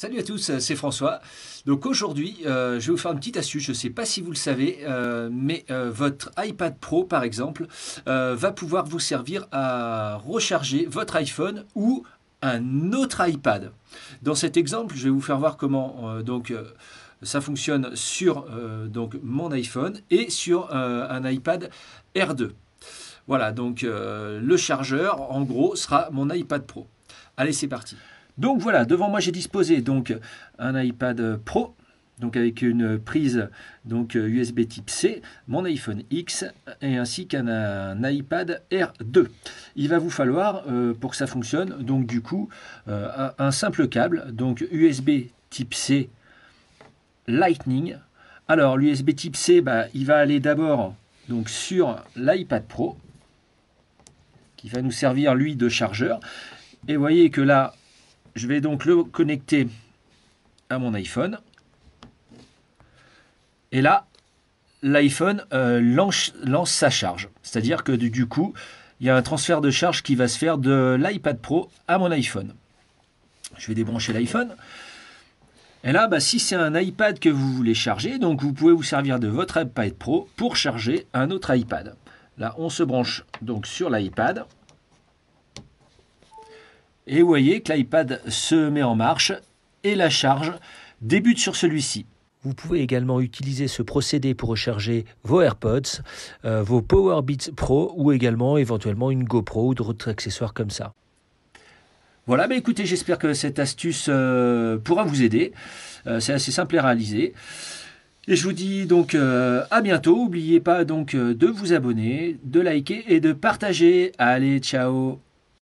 Salut à tous, c'est François. Donc aujourd'hui, je vais vous faire une petite astuce. Je ne sais pas si vous le savez, mais votre iPad Pro, par exemple, va pouvoir vous servir à recharger votre iPhone ou un autre iPad. Dans cet exemple, je vais vous faire voir comment ça fonctionne sur donc mon iPhone et sur un iPad R2. Voilà, donc le chargeur, en gros, sera mon iPad Pro. Allez, c'est parti. Donc voilà, devant moi j'ai disposé donc un iPad Pro, donc avec une prise donc USB type C, mon iPhone X et ainsi qu'un iPad R2. Il va vous falloir pour que ça fonctionne donc du coup un simple câble donc USB type C Lightning. Alors l'USB type C, il va aller d'abord donc sur l'iPad Pro qui va nous servir lui de chargeur. Et vous voyez que là je vais donc le connecter à mon iPhone. Et là, l'iPhone lance sa charge. C'est-à-dire que du coup, il y a un transfert de charge qui va se faire de l'iPad Pro à mon iPhone. Je vais débrancher l'iPhone. Et là, si c'est un iPad que vous voulez charger, donc vous pouvez vous servir de votre iPad Pro pour charger un autre iPad. Là, on se branche donc sur l'iPad. Et vous voyez que l'iPad se met en marche et la charge débute sur celui-ci. Vous pouvez également utiliser ce procédé pour recharger vos AirPods, vos Powerbeats Pro ou également éventuellement une GoPro ou d'autres accessoires comme ça. Voilà, écoutez, j'espère que cette astuce pourra vous aider. C'est assez simple à réaliser. Et je vous dis donc à bientôt. N'oubliez pas donc de vous abonner, de liker et de partager. Allez, ciao!